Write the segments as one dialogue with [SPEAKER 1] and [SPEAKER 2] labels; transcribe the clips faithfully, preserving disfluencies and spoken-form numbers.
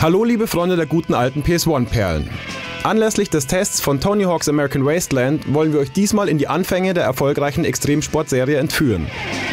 [SPEAKER 1] Hallo liebe Freunde der guten alten P S eins Perlen. Anlässlich des Tests von Tony Hawk's American Wasteland wollen wir euch diesmal in die Anfänge der erfolgreichen Extremsportserie entführen.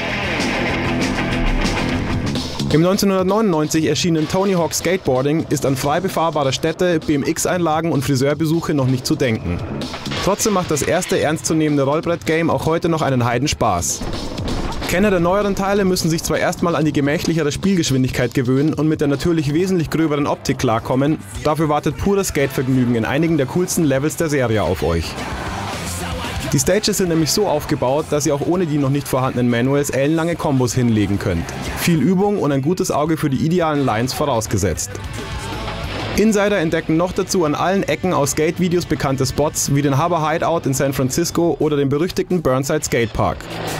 [SPEAKER 1] Im neunzehnhundertneunundneunzig erschienenen Tony Hawk's Skateboarding ist an frei befahrbare Städte, B M X-Einlagen und Friseurbesuche noch nicht zu denken. Trotzdem macht das erste ernstzunehmende Rollbrett-Game auch heute noch einen Heidenspaß. Kenner der neueren Teile müssen sich zwar erstmal an die gemächlichere Spielgeschwindigkeit gewöhnen und mit der natürlich wesentlich gröberen Optik klarkommen, dafür wartet pures Skatevergnügen in einigen der coolsten Levels der Serie auf euch. Die Stages sind nämlich so aufgebaut, dass ihr auch ohne die noch nicht vorhandenen Manuals ellenlange Kombos hinlegen könnt. Viel Übung und ein gutes Auge für die idealen Lines vorausgesetzt. Insider entdecken noch dazu an allen Ecken aus Skate-Videos bekannte Spots wie den Harbor Hideout in San Francisco oder den berüchtigten Burnside Skate Park.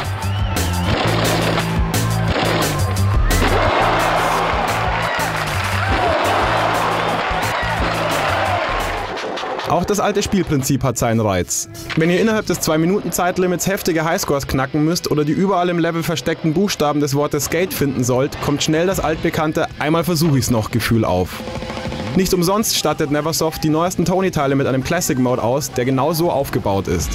[SPEAKER 1] Auch das alte Spielprinzip hat seinen Reiz. Wenn ihr innerhalb des zwei Minuten Zeitlimits heftige Highscores knacken müsst oder die überall im Level versteckten Buchstaben des Wortes Skate finden sollt, kommt schnell das altbekannte "Einmal versuch ich's noch" Gefühl auf. Nicht umsonst stattet Neversoft die neuesten Tony-Teile mit einem Classic Mode aus, der genau so aufgebaut ist.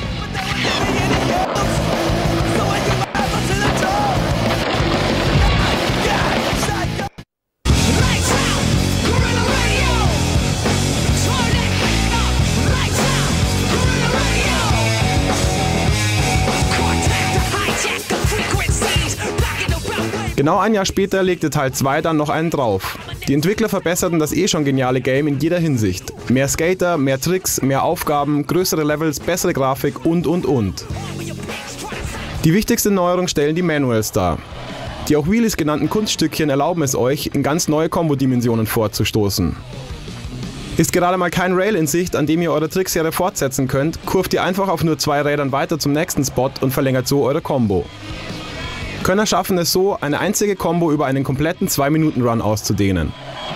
[SPEAKER 1] Genau ein Jahr später legte Teil zwei dann noch einen drauf. Die Entwickler verbesserten das eh schon geniale Game in jeder Hinsicht. Mehr Skater, mehr Tricks, mehr Aufgaben, größere Levels, bessere Grafik und und und. Die wichtigste Neuerung stellen die Manuals dar. Die auch Wheelies genannten Kunststückchen erlauben es euch, in ganz neue Combo-Dimensionen vorzustoßen. Ist gerade mal kein Rail in Sicht, an dem ihr eure Trickserie fortsetzen könnt, kurft ihr einfach auf nur zwei Rädern weiter zum nächsten Spot und verlängert so eure Combo. Könner schaffen es so, eine einzige Combo über einen kompletten zwei Minuten Run auszudehnen.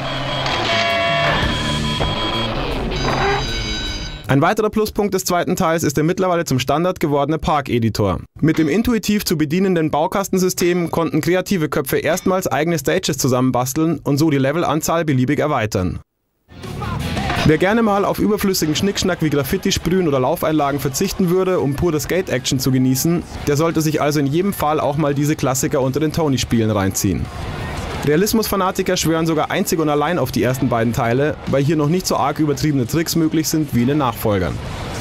[SPEAKER 1] Ein weiterer Pluspunkt des zweiten Teils ist der mittlerweile zum Standard gewordene Park-Editor. Mit dem intuitiv zu bedienenden Baukastensystem konnten kreative Köpfe erstmals eigene Stages zusammenbasteln und so die Levelanzahl beliebig erweitern. Wer gerne mal auf überflüssigen Schnickschnack wie Graffiti sprühen oder Laufeinlagen verzichten würde, um pure Skate-Action zu genießen, der sollte sich also in jedem Fall auch mal diese Klassiker unter den Tony-Spielen reinziehen. Realismus-Fanatiker schwören sogar einzig und allein auf die ersten beiden Teile, weil hier noch nicht so arg übertriebene Tricks möglich sind wie in den Nachfolgern.